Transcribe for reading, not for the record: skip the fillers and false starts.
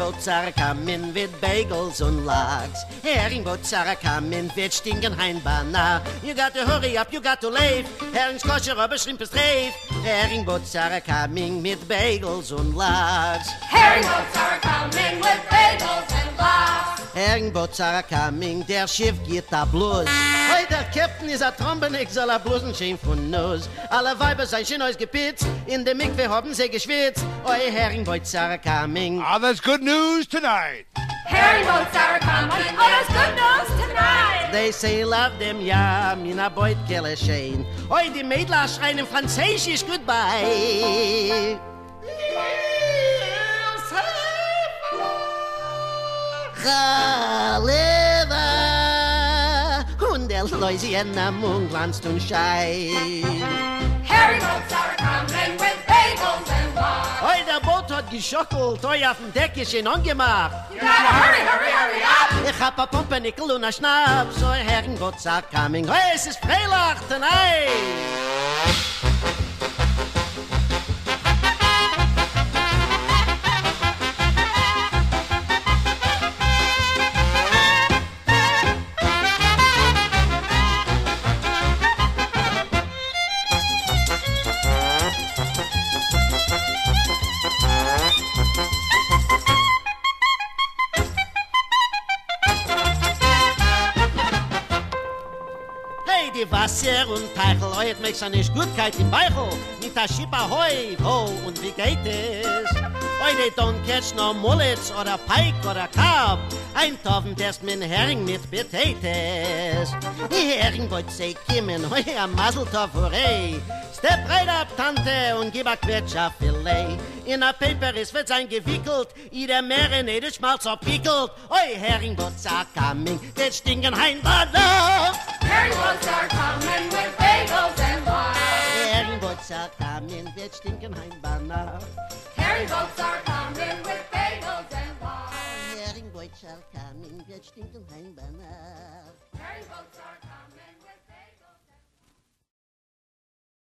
Herringboats are coming with bagels and logs. Herringboats are coming with stinken Heinbana. You got to hurry up, you got to leave. Herrings kosher, aber shrimp is reif. Herringboats are coming with bagels and logs. Herringboats are coming with bagels and logs. Herringboats are coming, der Schiff geht da bloß. Hey, der Captain is a Trombenig, soll a bloß ein Schein von Nuss. Alle Weiber sind schön ausgepitzt, in der Mikve haben sie geschwitzt. Oi, Herringboats are coming. Ah, that's good news tonight. Herringboats are coming. Oh, that's good news tonight. They say love them, ja, mina Beutkelle schein. Oi, die Mädler schreien im Französisch goodbye. Chaleva und der Louisiana Moon glanzt und scheint. Herringboats are coming with bagels and logs. Oi, der Boot hat geschockelt, oi, auf dem Deck ist ihn angemacht. You gotta hurry, hurry, hurry up. Ich hab a Pumpernickel und a Schnaps, oi, Herringboats are coming. Oi, es ist Freilach tonight. Die Wasser und Teichel, heut mich so nicht Gutkeit im Beichel. Mit der Schipper Heu, wo und wie geht es? Heute don't catch no Mullets oder Pike oder Carp. Eintaufen derst mit Hering mit Potatoes. Die Hering wollt sei kimmen, heu am Maseltoff, hooray. Step right up, Tante, und gib a Quetscher-Filet. In a Paper is wird sein gewickelt, jeder Marinade schmalz abwickelt. Oi, Herringboats are coming, der stinken Heinbader. Herringboats are coming with bagels and logs. Herringboats are coming, der stinken Heinbader. Herringboats are coming with bagels and logs. Herringboats are coming, der stinken Heinbader. Herringboats are coming.